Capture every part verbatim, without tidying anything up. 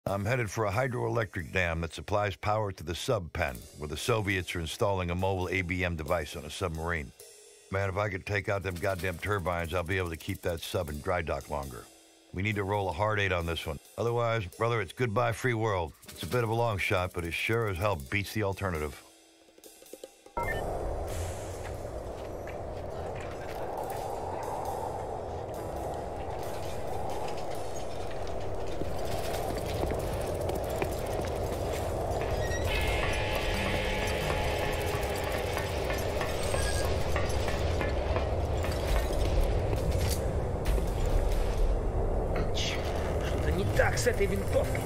I'm headed for a hydroelectric dam that supplies power to the sub-pen, where the Soviets are installing a mobile A B M device on a submarine. Man, if I could take out them goddamn turbines, I'll be able to keep that sub in dry dock longer. We need to roll a hard eight on this one. Otherwise, brother, it's goodbye free world. It's a bit of a long shot, but it sure as hell beats the alternative. Так, с этой винтовкой.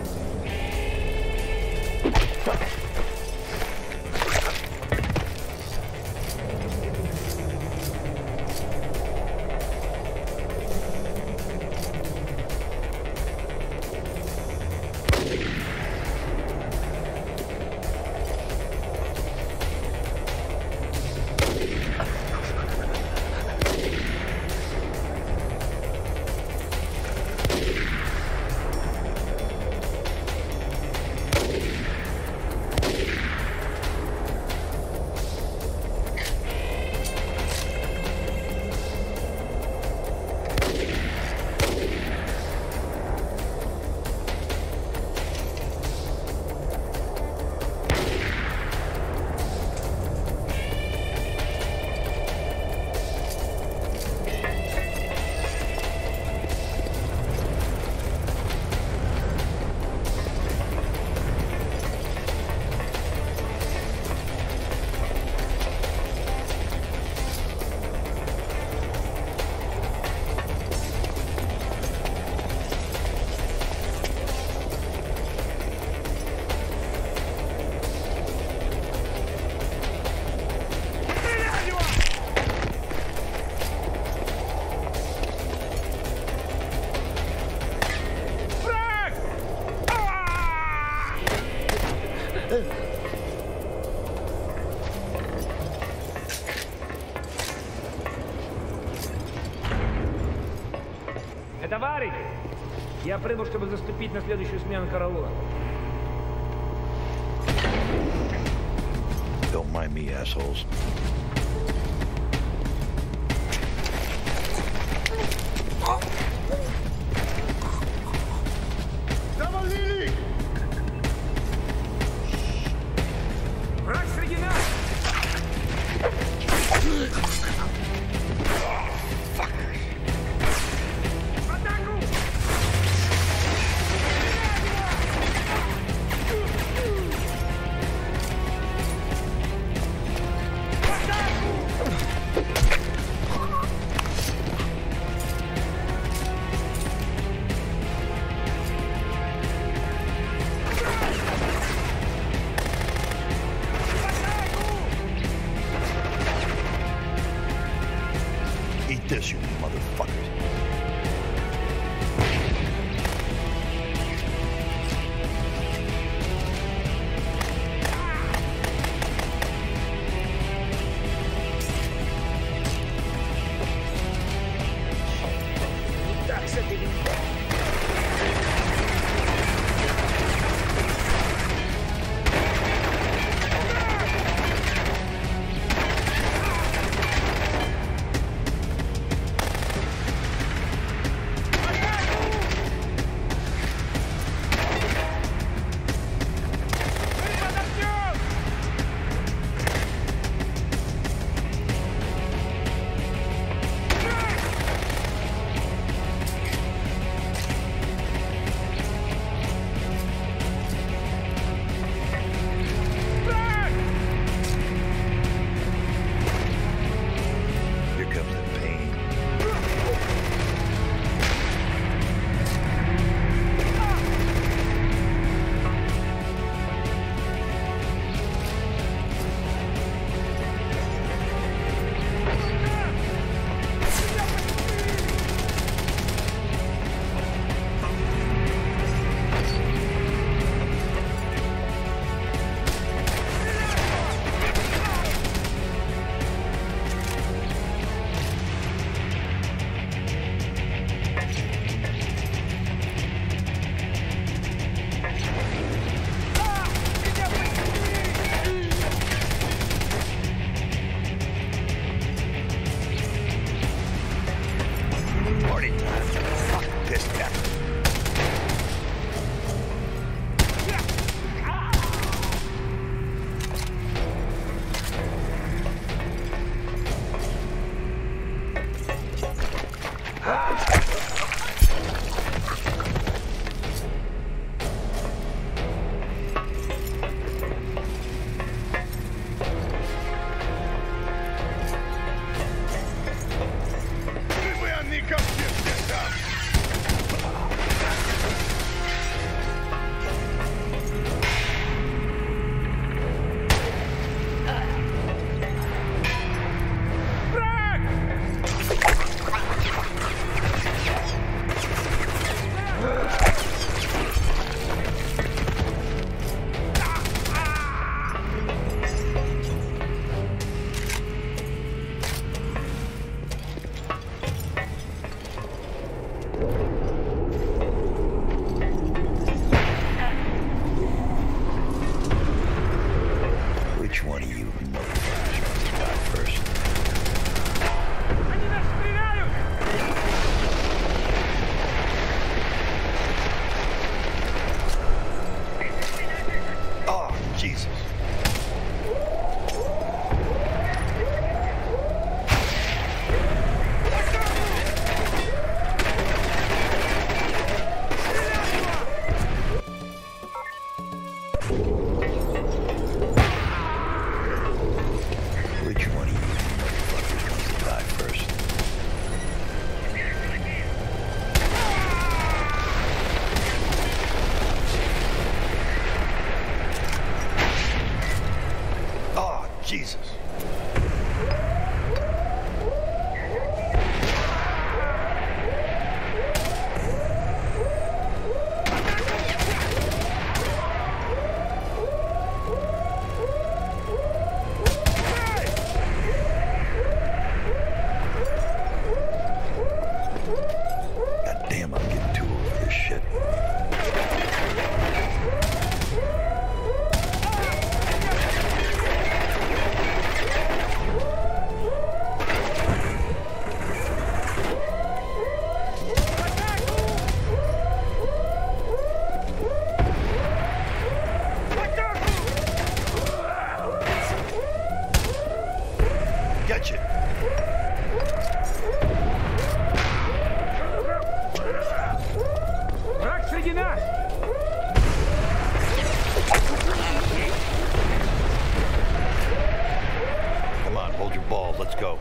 Товарищ, я прибыл, чтобы заступить на следующую смену караула. Don't mind me, assholes. Завалили! Враг среди нас! Which one of you motherfuckers wants to die first? Oh, Jesus. Goddamn, I'm getting too old for this shit. Gotcha. Враг среди нас! Come on, hold your balls. Let's go.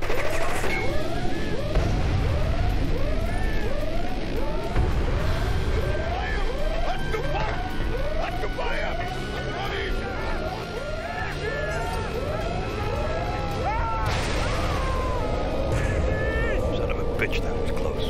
Son of a bitch, that was close.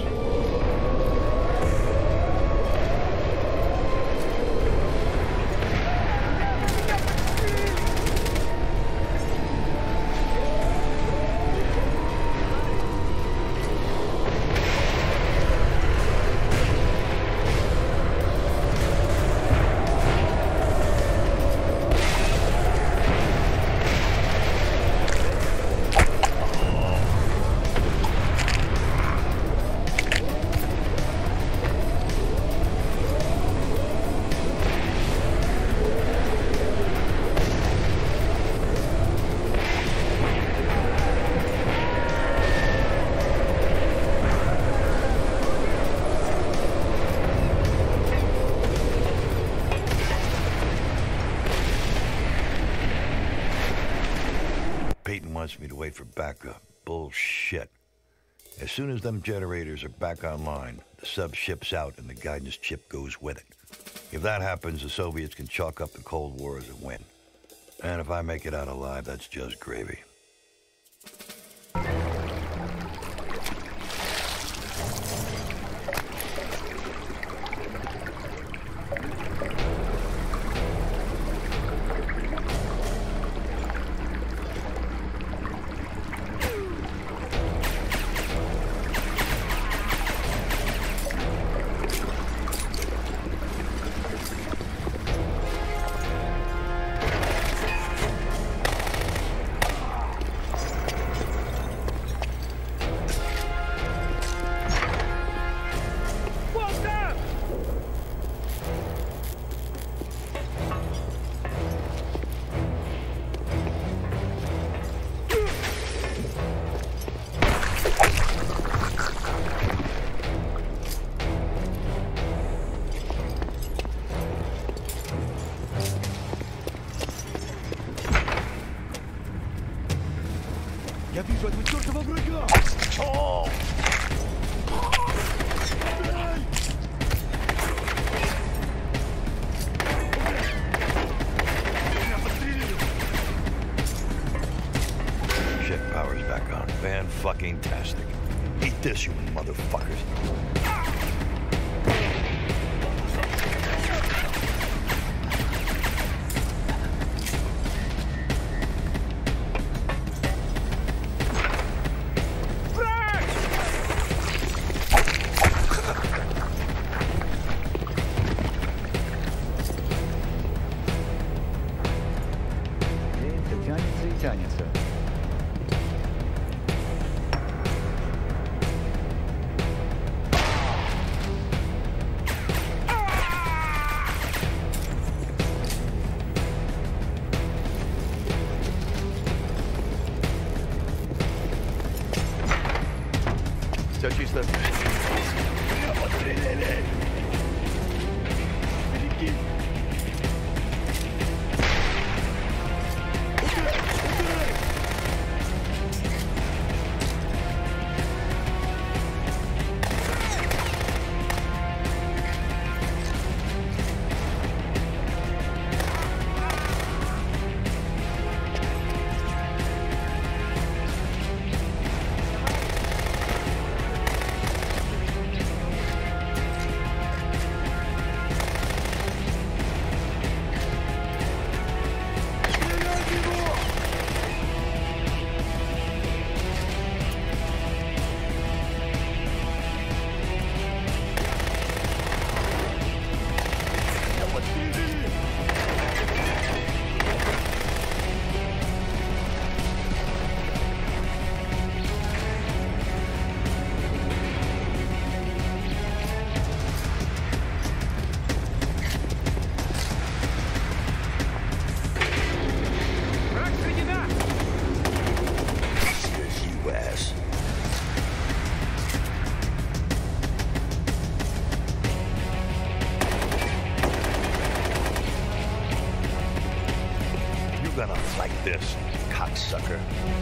Peyton wants me to wait for backup. Bullshit. As soon as them generators are back online, the sub ships out and the guidance chip goes with it. If that happens, the Soviets can chalk up the Cold War as a win. And if I make it out alive, that's just gravy. Я вижу этого чертова врага! Oh! Shit, power's back on. Fan-fucking-tastic. Eat this, you motherfuckers. Тянется и тянется. Все чисто. Подстрелили! Береги! gonna like this, cocksucker.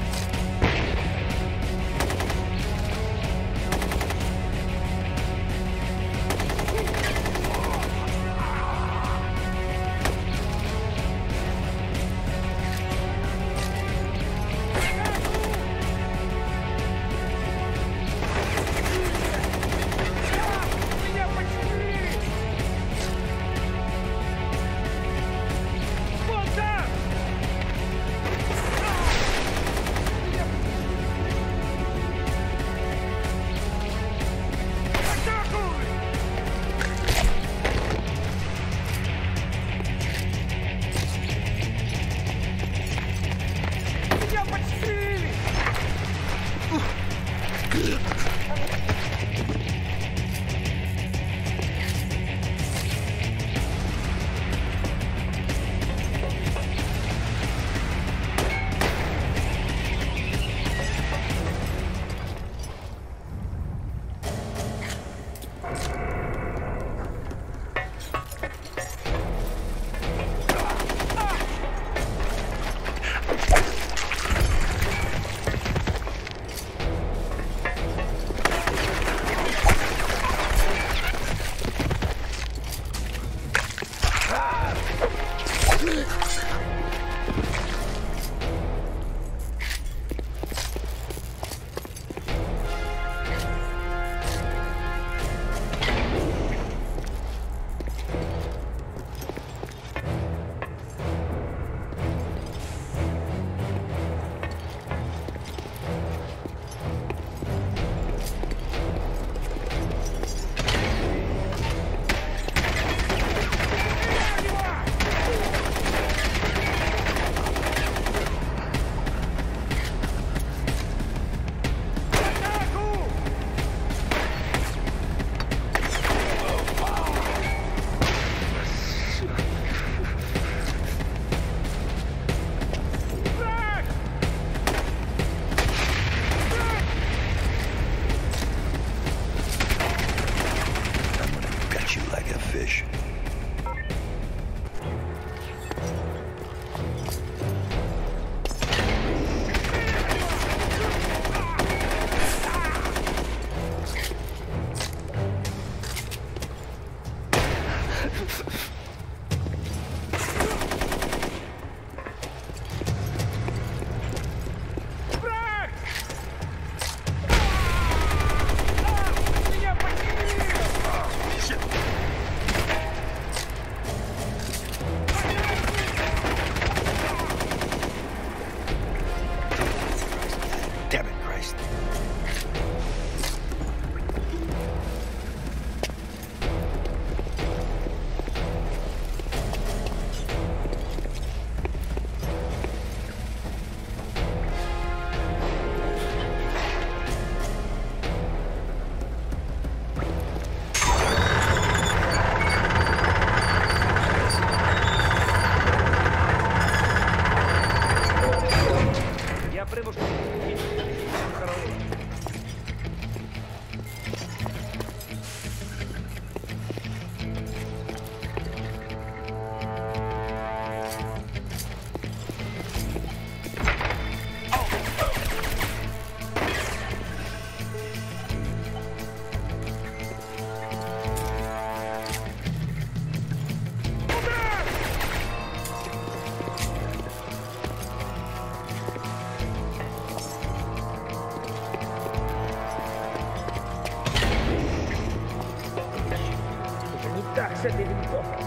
с этой винтовкой.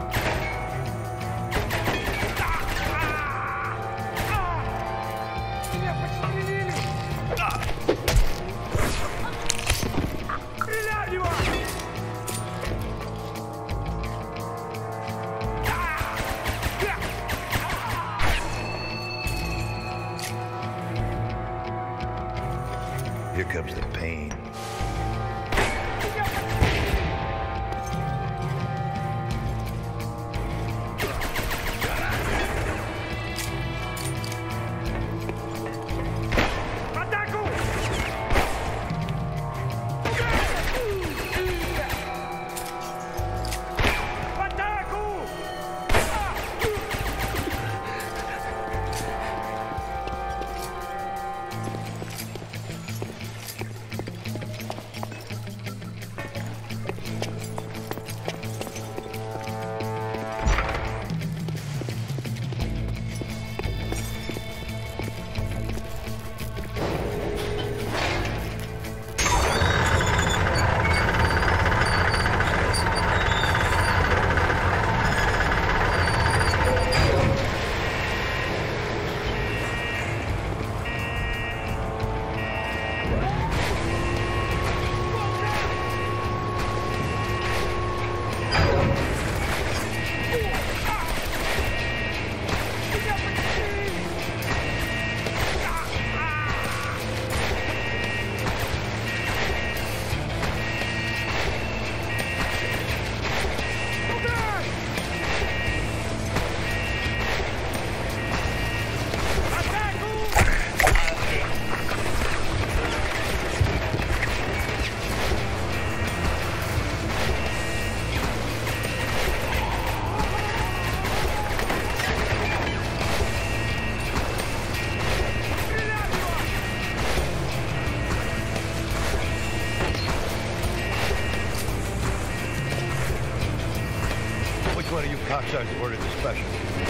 Меня подстрелили! Стреляй его! Here comes the pain. one of you cocksuckers ordered the special?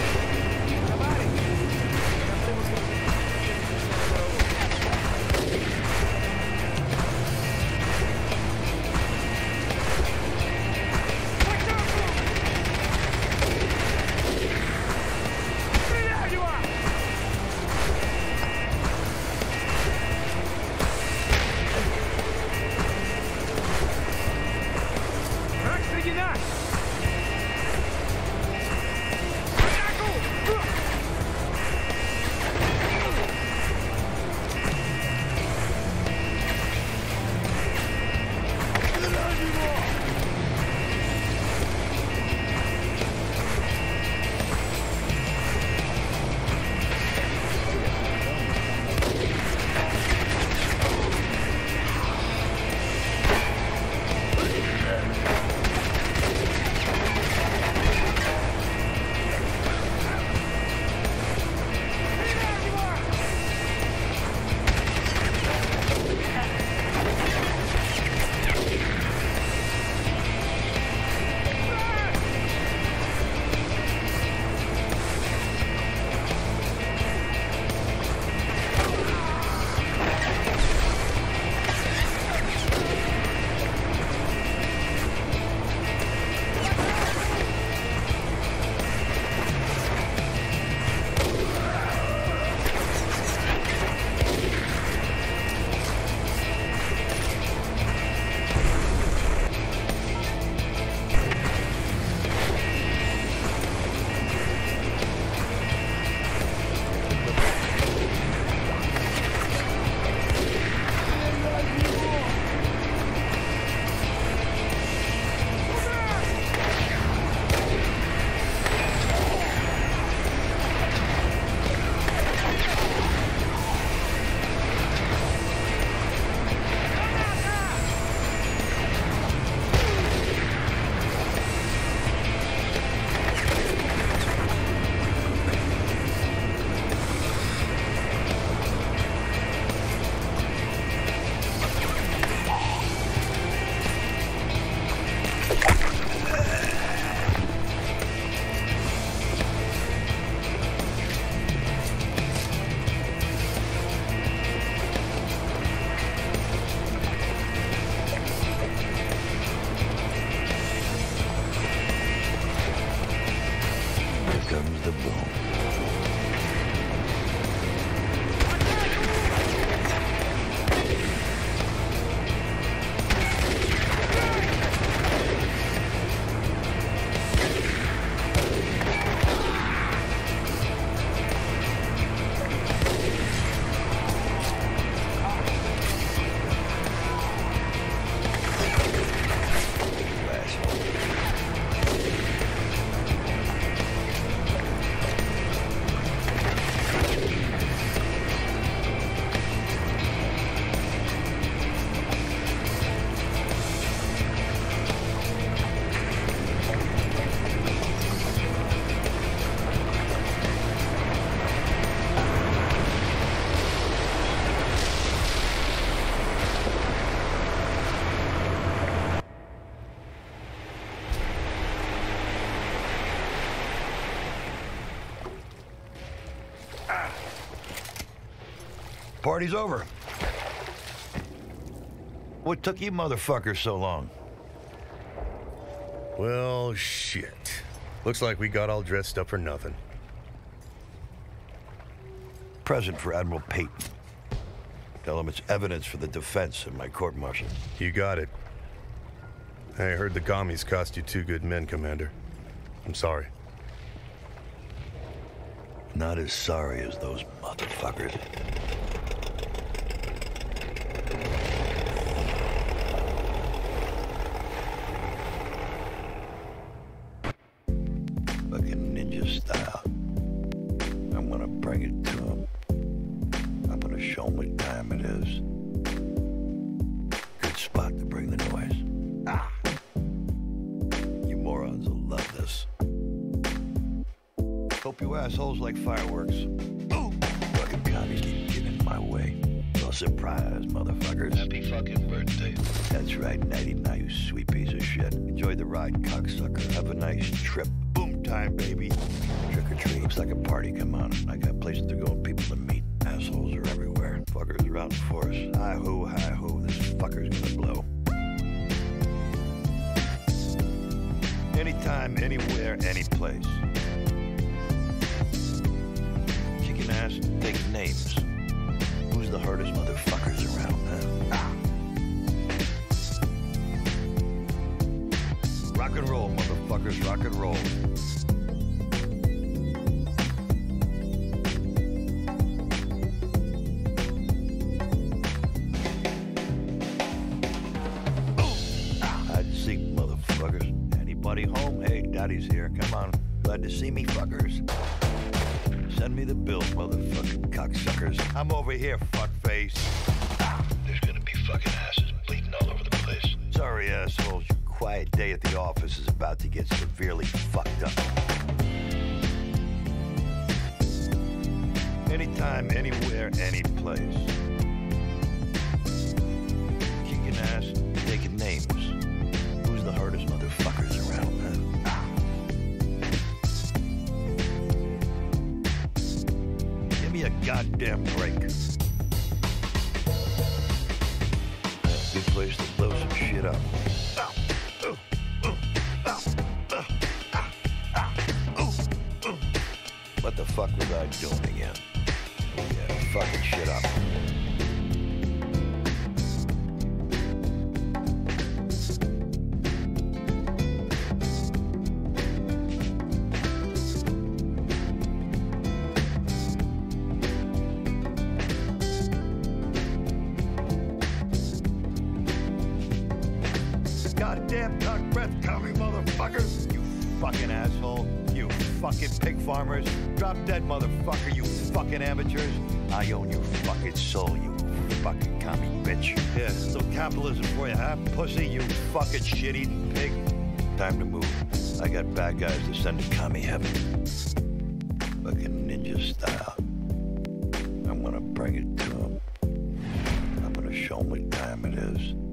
comes the boom. Party's over. What took you motherfuckers so long? Well, shit. Looks like we got all dressed up for nothing. Present for Admiral Peyton. Tell him it's evidence for the defense in my court-martial. You got it. I heard the commies cost you two good men, Commander. I'm sorry. Not as sorry as those motherfuckers. Fucking ninja style. I'm gonna bring it to him. I'm gonna show him what time it is. Good spot to bring the noise. Ah! You morons will love this. Hope you assholes like fireworks. Ooh! Fucking commies keep getting in my way. No surprise, motherfuckers. Happy fucking birthday. That's right, nighty night, you sweet piece of shit. Enjoy the ride, cocksucker. Have a nice trip. Boom! time, baby. Trick or treat. Looks like a party, come on. I got places to go and people to meet. Assholes are everywhere. Fuckers are out in force. Hi-ho, hi-ho, this fucker's gonna blow. Anytime, anywhere, any place. Kicking ass, taking names. Who's the hardest motherfuckers around, huh? Ah. Rock and roll, motherfuckers, rock and roll. I'd seek, motherfuckers. Anybody home? Hey, Daddy's here. Come on. Glad to see me, fuckers. Send me the bill, motherfucking cocksuckers. I'm over here, fuckface. There's gonna be fucking asses bleeding all over the place. Sorry, assholes. Your quiet day at the office is about to get severely fucked up. Anytime, anywhere, any place. Kicking ass, taking names. Who's the hardest motherfuckers around, huh? Give me a goddamn break. Good place to blow some shit up. What the fuck was I doing again? Yeah, fucking shit up. Goddamn dark breath coming, motherfucker! You fucking asshole. You fucking pig farmers. Drop dead, motherfucker, you fucking amateurs. I own your fucking soul, you fucking commie bitch. Yeah, so capitalism for you, huh? Pussy, you fucking shit-eating pig. Time to move. I got bad guys to send to commie heaven. Fucking ninja style. I'm gonna bring it to them. I'm gonna show them what time it is.